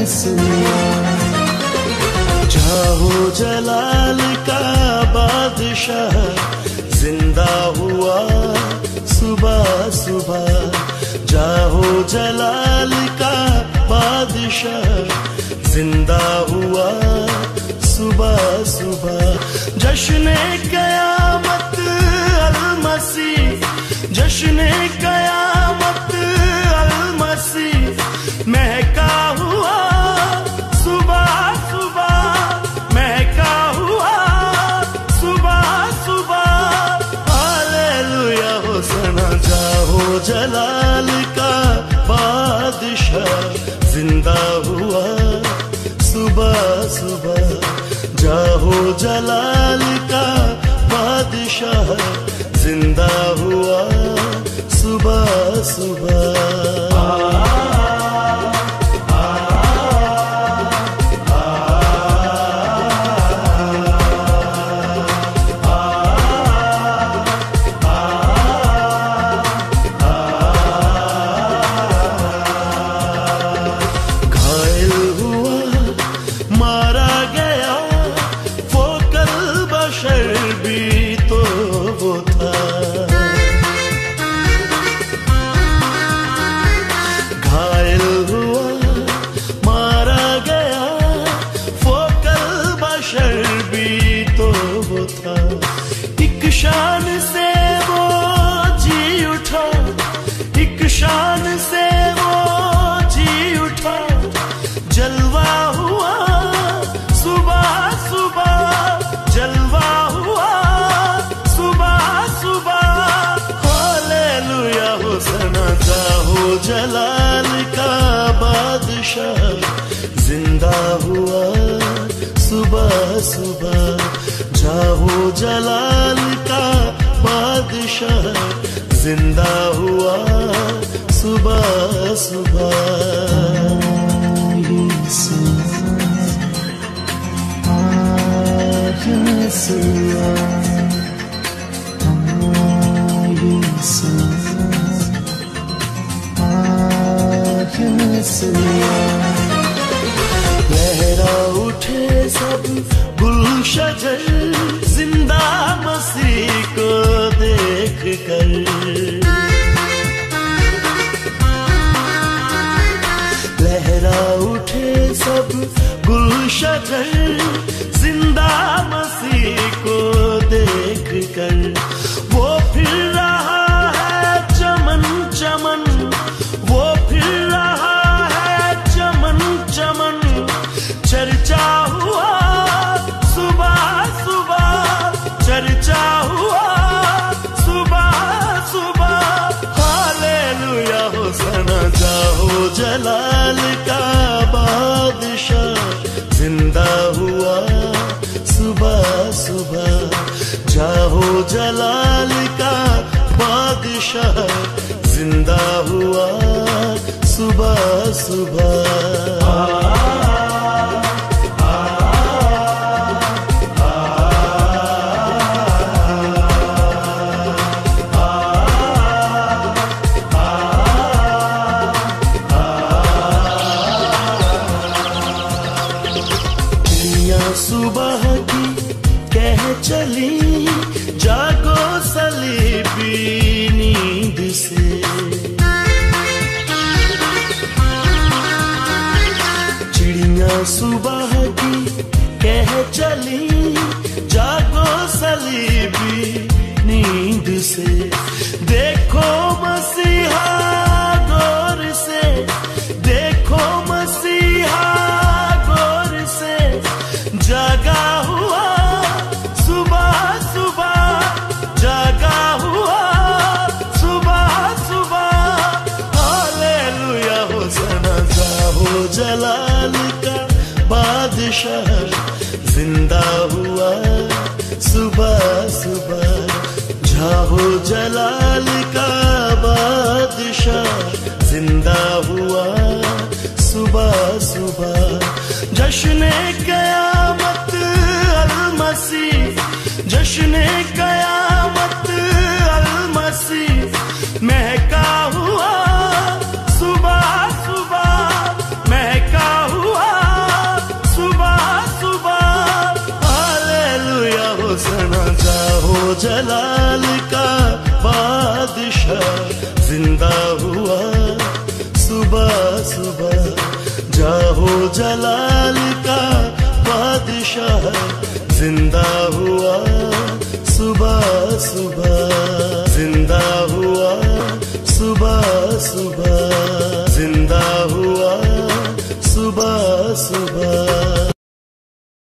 जाहो जलाल का बादशाह जिंदा हुआ सुबह सुबह। जाहो जलाल का बादशाह जिंदा हुआ सुबह सुबह। जश्न क़यामत अल-मसीह, जश्न क़यामत अल-मसीह महका हुआ सुबह सुबह, महका हुआ सुबह सुबह। Hallelujah hosanna. जाहो जलाल का बादशाह जिंदा हुआ सुबह सुबह। जाहो जलाल का बादशाह जिंदा हुआ सुबह सुबह। एक शान से वो जी उठा, एक शान से वो जी उठा। जलवा हुआ सुबह सुबह, जलवा हुआ सुबह सुबह। Hallelujah hosanna. जाहो जलाल का बादशाह जिंदा हुआ सुबह सुबह। जाहो जलाल का बादशाह जिंदा हुआ सुबह सुबह। लहरा उठे सब गुलशजर जिंदा मसीह को देख कर। लहरा उठे सब गुलशजर जिंदा मसीह को देख कर। वो फिर रहा है चमन चमन, वो फिर रहा है चमन चमन। चर्चा हुआ सुबह सुबह, चर्चा हुआ सुबह सुबह। Hallelujah hosanna. जाहो जलाल का बादशाह जिंदा हुआ सुबह सुबह। जाहो जलाल का बादशाह जिंदा हुआ सुबह सुबह। सुबह की कह चली जागो सलीबी नींद से। चिड़िया सुबह की कह चली जागो सलीबी नींद से। देखो मसीहा गौर से, देखो मसीहा गौर से। जागा हुआ सुबह सुबह, जागा हुआ सुबह सुबह। Hallelujah hosanna. जाहो जलाल का बादशाह जिंदा हुआ सुबह सुबह। जाहो जलाल का बादशाह जिंदा हुआ सुबह सुबह। जश्न क़यामत अल-मसीह, जश्न क़यामत अल-मसीह महका हुआ सुबह सुबह, महका हुआ जलाल का बादशाह जिंदा हुआ सुबह सुबह। जाहो जलाल का बादशाह जिंदा हुआ सुबह सुबह। जिंदा हुआ सुबह सुबह। जिंदा हुआ सुबह सुबह।